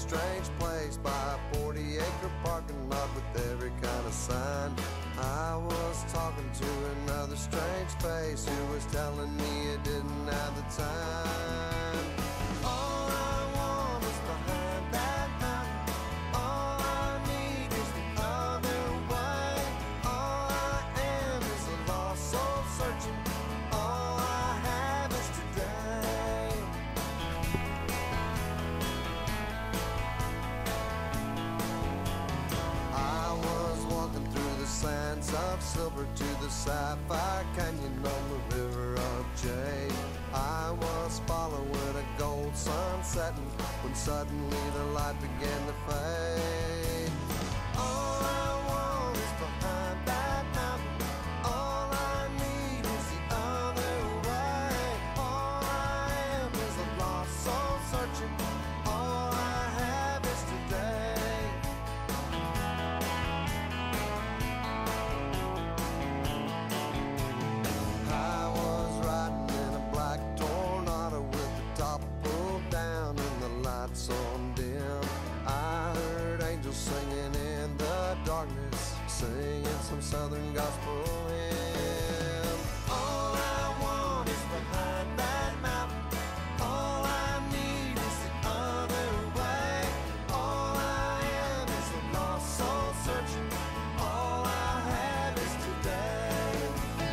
strange place by a 40-acre parking lot with every kind of sign. I was talking to another strange face who was telling me it didn't have the time. All I want is behind that mountain. All I need is the other way. All I am is a lost soul searching. All I have is today. I was walking through the sands of silver to the Sapphire Canyon on the river of Jade. I was following a gold sun setting when suddenly the light began to fade. All I want is behind that mountain. All I need is the other way. All I am is a lost soul searching. All I have is today. I was riding in a black Tornado with the top pulled down and the lights on dim. I heard angels singing in the darkness, singing some southern gospel hymn. All I want is behind that mountain. All I need is the other way. All I am is a lost soul searching. All I have is today.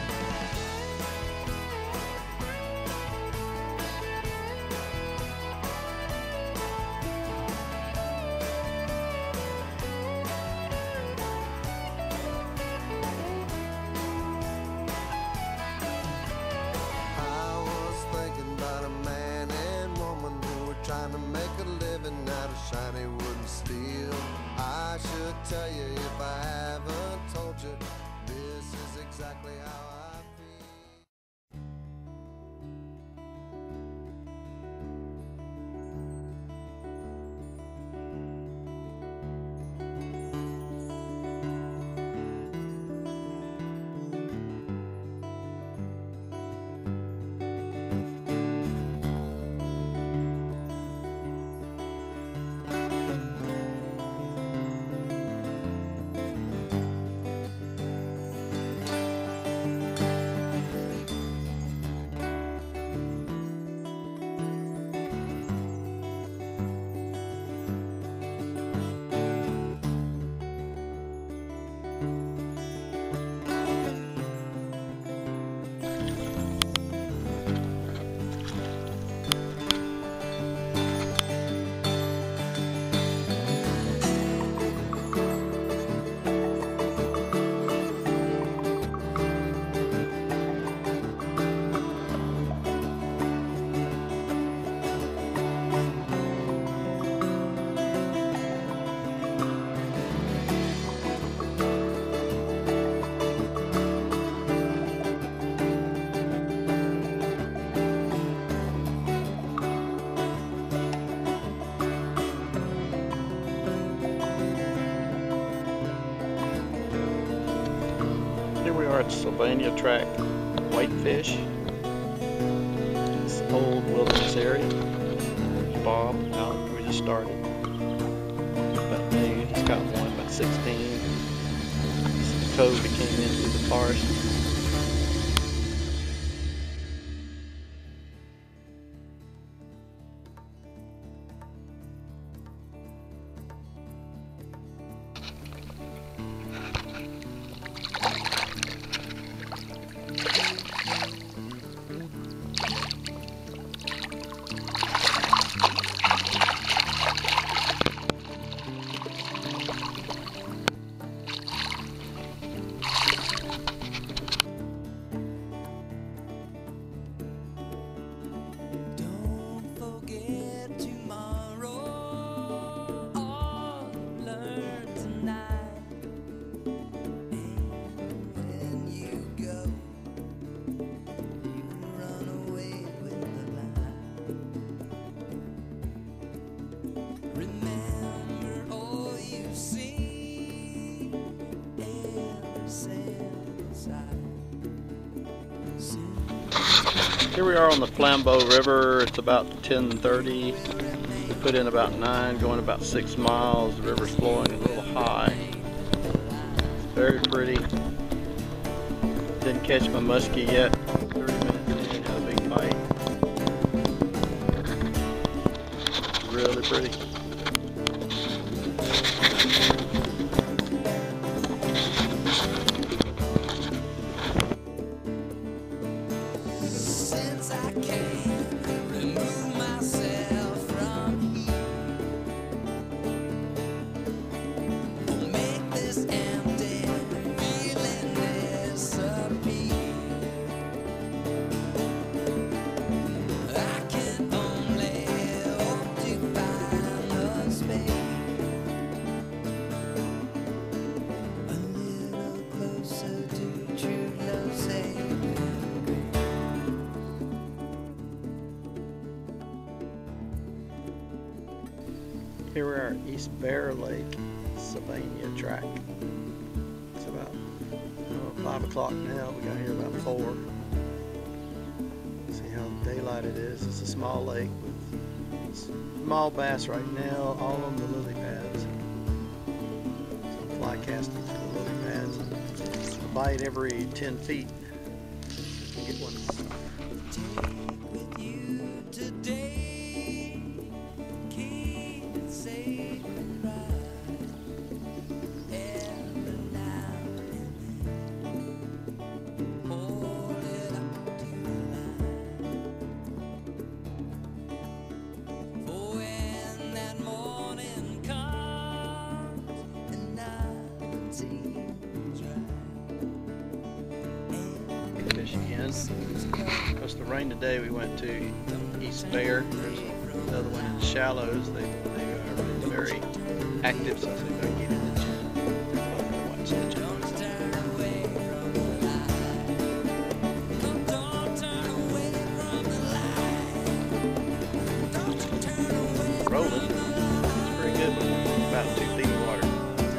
I was thinking about a man and woman who were trying to make a living out of shiny wood and steel. I should tell you if I haven't told you, this is exactly how I feel. Here we are at Sylvania Track, Whitefish. It's the old wilderness area. There's Bob out, we just started. About new, he's got one about 16. This is the cove that came in through the forest. Here we are on the Flambeau River. It's about 10:30. We put in about 9, going about 6 miles. The river's flowing a little high. It's very pretty. Didn't catch my muskie yet. 30 minutes in, had a big bite. Really pretty. Since I can't remove myself from here, or make this empty feeling disappear, I can only hope to find a space a little closer to true love, saving grace. Here we are at East Bear Lake, Sylvania Track. It's about 5 o'clock now. We got here about 4. See how daylight it is. It's a small lake with small bass right now, all on the lily pads. Some fly casting to the lily pads. A bite every 10 feet. You can get one. Take with you today, keep it safe and right, every now and then, hold it up to the light, for when that morning comes and nothing seems right, Fish again. Because the rain today, we went to East Bear. There's another one in the shallows. They are very active, so they better get in the channel. Watch the channel. don't turn away from the light. No, don't turn away from the light. Don't you turn away from Rolling. the light. It's pretty good one. About 2 feet of water.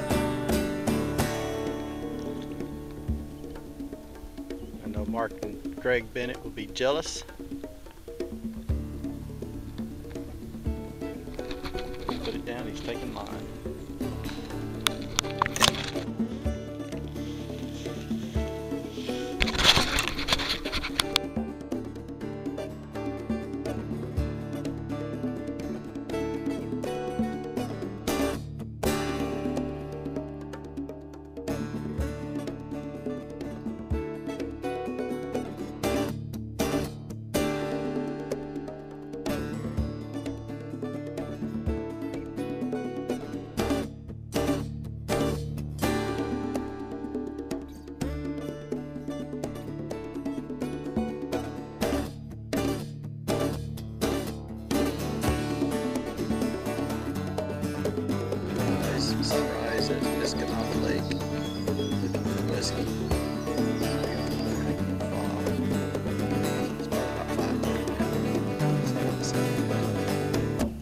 I know Mark and Greg Bennett will be jealous. Put it down, he's taking mine. Sunrise at Escanaba Lake. Whiskey. It's about 5:30 now.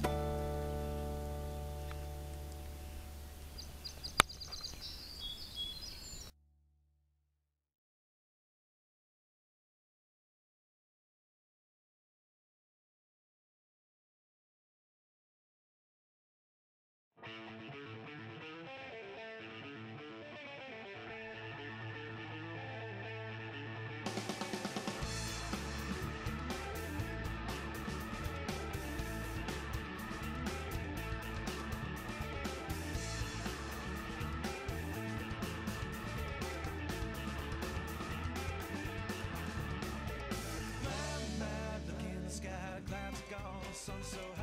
Look in the sky, clouds are gone, sun so high.